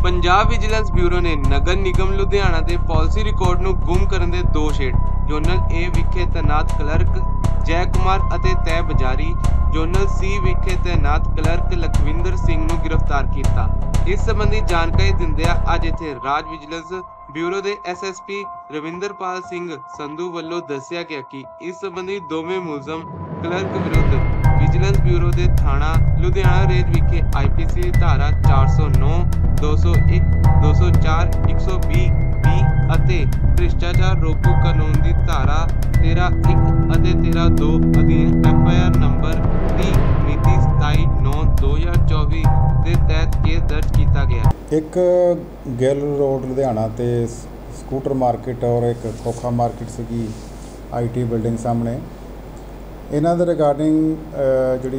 Punjab vigilance bureau ਨੇ ਨਗਰ ਨਿਗਮ ਲੁਧਿਆਣਾ ਦੇ policy record ਨੂੰ ਗੁੰਮ ਕਰਨ ਦੇ ਦੋਸ਼ ਹੇਠ ਜ਼ੋਨਲ ਏ ਵਿਖੇ ਤੈਨਾਤ ਕਲਰਕ ਜੈ ਕੁਮਾਰ ਅਤੇ ਤਹਿ ਬਜ਼ਾਰੀ ਜ਼ੋਨਲ ਸੀ ਵਿਖੇ ਤੈਨਾਤ ਕਲਰਕ ਲਖਵਿੰਦਰ ਸਿੰਘ ਨੂੰ ਗ੍ਰਿਫਤਾਰ ਕੀਤਾ। ਇਸ ਸੰਬੰਧੀ ਜਾਣਕਾਰੀ ਦਿੰਦਿਆਂ ਅੱਜ ਇੱਥੇ ਰਾਜ ਵਿਜੀਲੈਂਸ ਬਿਊਰੋ ਦੇ ਐਸਐਸਪੀ ਰਵਿੰਦਰਪਾਲ ਸਿੰਘ ਸੰਧੂ ਵੱਲੋਂ ਦੱਸਿਆ ਗਿਆ ਕਿ ਇਸ ਸੰਬੰਧੀ ਦੋਵੇਂ ਮੁਲਜ਼ਮ ਕਲਰਕ ਵਿਰੁੱਧ ਵਿਜੀਲੈਂਸ ਬਿਊਰੋ ਦੇ ਥਾਣਾ ਲੁਧਿਆਣਾ ਰੇਂਜ ਵਿਖੇ ਆਈਪੀਸੀ ਧਾਰਾ 409 201 204 120 ਅਤੇ ਭ੍ਰਿਸ਼ਟਾਚਾਰ ਰੋਕੂ ਕਾਨੂੰਨ ਦੀ ਧਾਰਾ 13(1) ਅਤੇ 13(2) ਅਧੀਨ ਐਫਆਈਆਰ ਨੰਬਰ 30 ਮਿਤੀ 27/9/2024 ਦੇ ਤਹਿਤ ਕੇਸ ਦਰਜ ਕੀਤਾ ਗਿਆ। एक ਗਿੱਲ रोड लुधियाना ਤੇ ਸਕੂਟਰ ਮਾਰਕੀਟ और एक खोखा मार्केट सी आईटी बिल्डिंग सामने इन्हां दे रिगार्डिंग जिहड़ी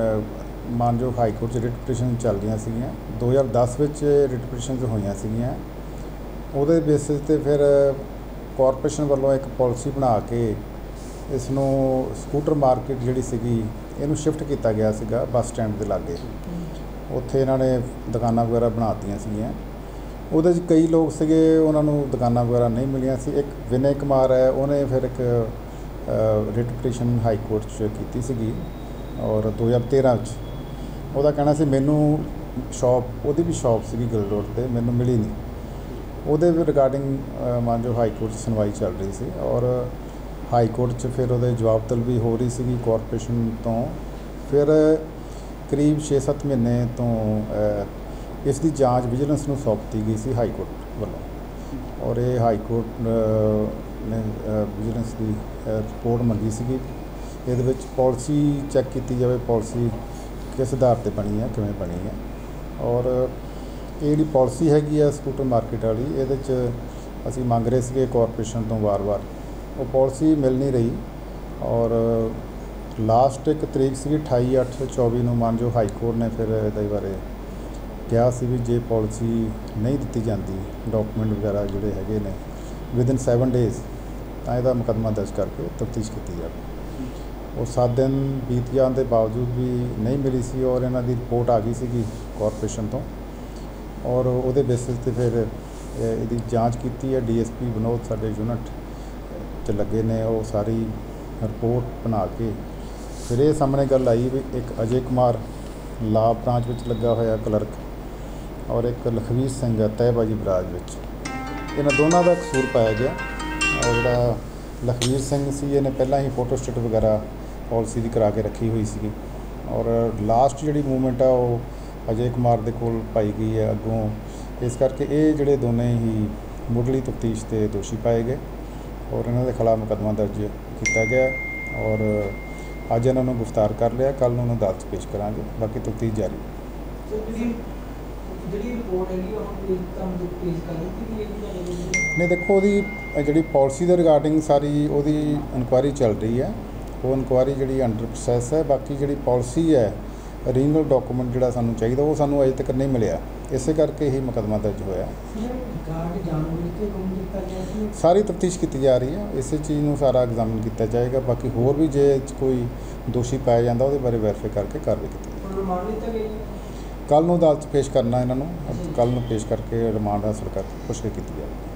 मानयोग हाई कोर्ट रिट पटीशन चलदियां सीगीआं 2010 ਵਿੱਚ रिट पटीशन होईयां सीगीआं। ਉਹਦੇ बेसिस ਤੇ फिर कॉरपोरेशन ਵੱਲੋਂ एक पॉलिसी बना के इस नूं ਸਕੂਟਰ मार्केट जिहड़ी सीगी ਇਹਨੂੰ शिफ्ट किया गया सीगा बस स्टैंड के लागे। ਉੱਥੇ ਇਹਨਾਂ ਨੇ ਦੁਕਾਨਾਂ ਵਗੈਰਾ ਬਣਾਤੀਆਂ ਸੀਗੀਆਂ। ਉਹਦੇ 'ਚ ਕਈ ਲੋਕ ਸੀਗੇ ਉਹਨਾਂ ਨੂੰ ਦੁਕਾਨਾਂ ਵਗੈਰਾ ਨਹੀਂ ਮਿਲੀਆਂ ਸੀ। ਇੱਕ ਵਿਨੈ ਕੁਮਾਰ ਹੈ ਉਹਨੇ ਫਿਰ ਇੱਕ ਰਿਟ ਪਟੀਸ਼ਨ ਹਾਈ ਕੋਰਟ 'ਚ ਕੀਤੀ ਸੀਗੀ ਔਰ 2013 'ਚ ਉਹਦਾ ਕਹਿਣਾ ਸੀ ਮੈਨੂੰ ਸ਼ਾਪ ਉਹਦੀ ਵੀ ਸ਼ਾਪ ਸੀਗੀ ਗਿੱਲ ਰੋਡ 'ਤੇ ਮੈਨੂੰ ਮਿਲੀ ਨਹੀਂ। ਉਹਦੇ ਰਿਗਾਰਡਿੰਗ ਮਾਨਯੋਗ ਹਾਈ ਕੋਰਟ 'ਚ ਸੁਣਵਾਈ ਚੱਲ ਰਹੀ ਸੀ ਔਰ ਹਾਈ ਕੋਰਟ 'ਚ ਫਿਰ ਉਹਦੇ ਜਵਾਬ ਤਲਬੀ ਹੋ ਰਹੀ ਸੀਗੀ ਕਾਰਪੋਰੇਸ਼ਨ ਤੋਂ। ਫਿਰ करीब 6-7 महीने तो इसकी जाँच विजिलेंस में सौंपती गई सी हाई कोर्ट वालों और ये हाई कोर्ट ने विजिलेंस की रिपोर्ट मंगी सी। ये पॉलिसी चैक की जाए पॉलिसी किस आधार पर बनी है किमें बनी है और ये जी पॉलिसी हैगी है स्कूटर मार्केट वाली ये असी मंग रहे थे कॉरपोरेशन तो वार वार वो पॉलिसी मिल नहीं रही और लास्ट एक तरीक सी 28/8/24 मानयोग हाई कोर्ट ने फिर ये बारे कहा सी भी जे पॉलिसी नहीं दी जाती डॉकूमेंट वगैरह जोड़े है ने विदिन 7 डेज़ तो यदा मुकदमा दर्ज करके तफ्तीश की जाए। वो 7 दिन बीत जाने के बावजूद भी नहीं मिली सी और इन्हों की रिपोर्ट आ गई सी कॉरपोरेशन तो और वो बेसिस पर फिर ये जाँच की है। DSP विनोद साडे यूनिट च लगे ने वो सारी रिपोर्ट बना के फिर ये सामने गल आई भी एक अजय कुमार ला ब्रांच में लगा होया क्लर्क और एक लखवीर सिंह है तहबाजी ब्रांच में इन्होंने दोनों का कसूर पाया गया। और जोड़ा लखवीर सिंह सी इन्हें पहला ही फोटोस्टेट वगैरह पॉलिसी की करा के रखी हुई सी और लास्ट जी मूवमेंट है वो अजय कुमार के कोल पाई गई है अगों। इस करके ये जोड़े दोनों ही मुढ़ली तफ्तीश से दोषी पाए गए और इन्हों के खिलाफ मुकदमा दर्ज किया गया और अज इन्होंने गिरफ्तार कर लिया। कल उन्होंने अदालत पेश करांगे बाकी तफ्तीश जारी। नहीं देखो जी पॉलिसी के रिगार्डिंग सारी वो इनकुआरी चल रही है वो इनकुआरी जी अंडर प्रोसैस है। बाकी जी पॉलिसी है ओरिजिनल डॉकूमेंट जो सानू चाहिए वो सानू अजे तक नहीं मिले इस करके ही मुकदमा दर्ज होया। सारी तफ्तीश की जा रही है इस चीज़ में सारा एग्जामिन किया जाएगा। बाकी होर भी जे कोई दोषी पाया जाता वो बारे वेरीफाई करके कार्रवाई की कल अदालत पेश करना इन्हों कल पेश करके रिमांड हासिल करके पुछगिछ की जाएगी।